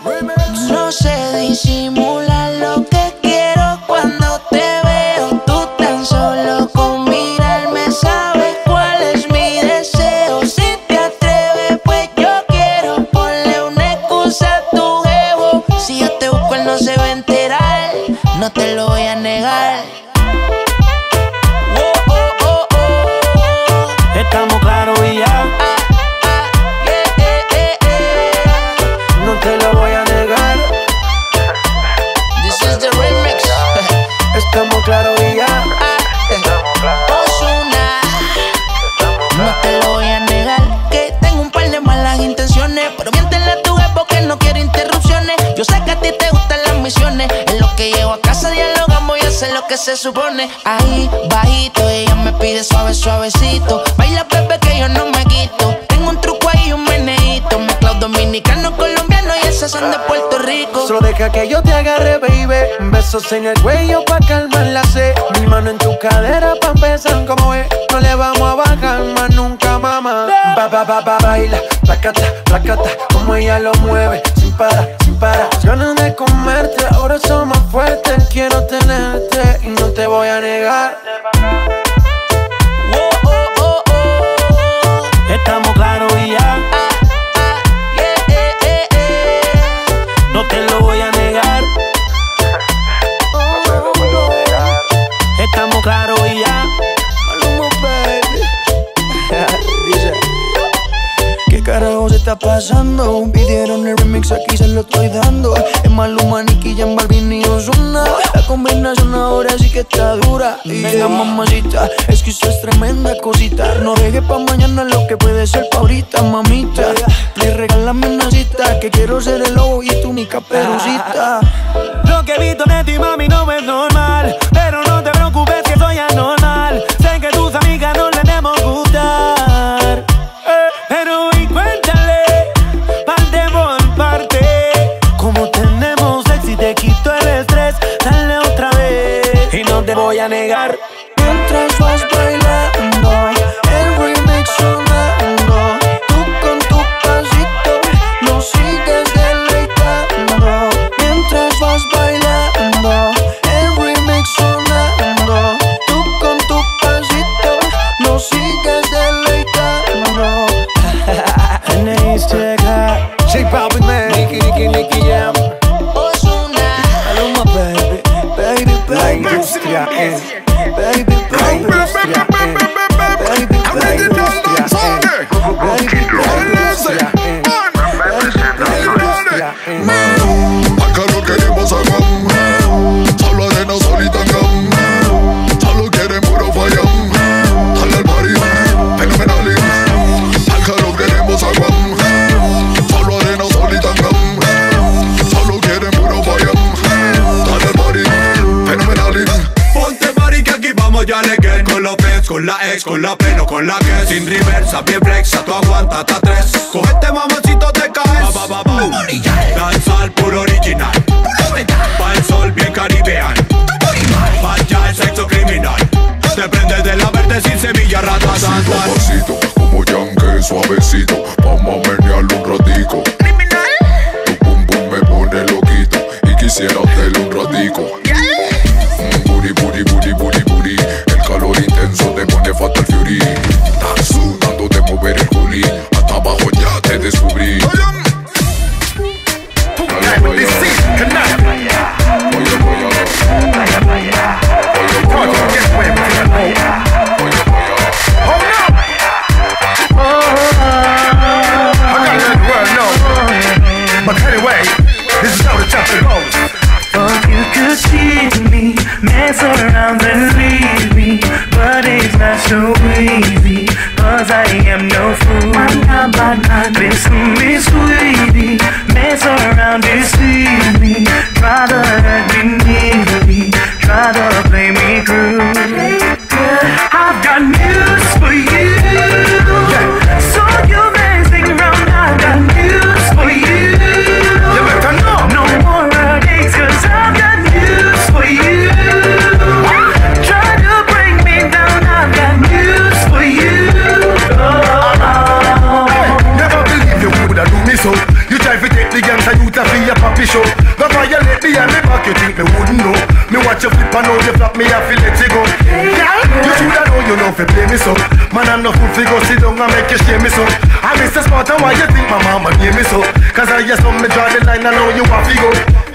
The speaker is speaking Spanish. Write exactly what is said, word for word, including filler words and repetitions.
No sé disimular lo que quiero cuando te veo. Tú tan solo con mirarme sabes cuál es mi deseo. Si te atreves, pues yo quiero. Ponle una excusa a tu jevo. Si yo te busco, él no se va a enterar. No te lo voy a negar. Oh, oh, oh, oh. Estamos claros y ya. Ah, ah, yeah, yeah, yeah, yeah. No te lo voy a negar. This is the remix. Estamos claros y ya. Ozuna, no te lo voy a negar, que tengo un par de malas intenciones, pero miéntele a tu jefe porque no quiero interrupciones. Yo sé que a ti te gustan las misiones. En lo que llego a casa dialogamos y hacer lo que se supone. Ahí, bajito, ella me pide suave, suavecito. Baila, bebé, que yo no me quito. Tengo un truco ahí y un meneíto. Mezclado dominicano, colombiano y esas son de Puerto Rico. Solo deja que yo te agarre, baby. Besos en el cuello pa' calmar la sed. Mi mano en tu cadera pa' empezar como es. No le vamos a bajar más nunca, mamá. Ba, ba, ba, ba, baila, placata, placata. Como ella lo mueve, sin parar, sin parar. Las ganas de comerte, ahora son más fuertes. Quiero tenerte y no te voy a negar. Oh, oh, oh, oh. Estamos claros y ya. Ah, ah, yeah, yeah, yeah, yeah. No te lo voy a negar. Estamos claros y ya. Maluma, baby. Dice: ¿qué carajo se está pasando? Pidieron el remix, aquí se lo estoy dando. Es Maluma, Nicky Jam, Balvin y Ozuna. La combinación ahora sí que está dura. Y yeah, mamacita, es que eso es tremenda cosita. No dejes pa' mañana lo que puede ser pa' ahorita, mamita. Le regálame una cita, que quiero ser el lobo y tú mi caperucita. Lo que he visto de ti, mami, no es normal. Pero no te preocupes que soy anormal. Sé que tus amigas no le debemos gustar, eh, pero y cuéntale, parte por parte. Como tenemos sexo y te quito el estrés, dale otra vez. Y no te voy a negar. Mientras vas bailando, el remix sonando, tú con tu pasito nos sigues deleitando. Mientras vas bailando, el remix sonando, tú con tu pasito nos sigues deleitando. J Balvin, man, Nicky, Nicky, Nicky Jam, Ozuna. Maluma, baby, baby, baby. La industria es, baby, baby, la industria es, baby, la industria es, baby, la industria es, la industria es. Acá no queremos agua, solo arena, sol y tangam. Solo quieren puro fallón. Dale al party, fenomenal. Acá no queremos agua, solo arena, sol y tangam. Solo quieren puro fallón. Dale al party, fenomenal. Ponte party que aquí vamos ya le get. Con los feds, con la ex, con la pleno, con la que sin reversa, bien flexa, tú aguanta hasta tres. Cogete mamacito, te caes. Ba, ba, ba, ba. Danza al puro original. Pa' el sol bien caribean. Pa' allá el sexo criminal. Te prendes de la verde sin semilla, rata, rata. Pasito, como yanque, suavecito. Vamos a menearlo un ratico. ¿Criminal? Tu pum pum me pone loquito y quisiera hacerle un ratico. Mm, booty, booty, booty, booty, booty. El calor intenso te pone fatal fury. Estás sudando de mover el culi. Hasta abajo ya te descubrí. But anyway, this is how the chapter goes. Thought you could see me, mess around and leave me, but it's not so easy, cause I am no fool. Listen me sweetie, mess around, deceive me, try to hurt me neatly, try to play me cruel. I've got news for you, so you messing around, I've got news for you. No more heartaches, cause I've got news for you. Try to bring me down, I've got news for you. Oh. Never believe you would have do me so. You try to take happy show. Go violate me and me back, you think me wouldn't know. Me watch you flip and now you flap me, I feel let you go. Girl, you shoulda know you know fi play me so. Man, I'm no fool fi go sit down and make you shame me so. I miss the spot and why you think my mama name me so. Cause I hear some me draw the line and now you want fi go.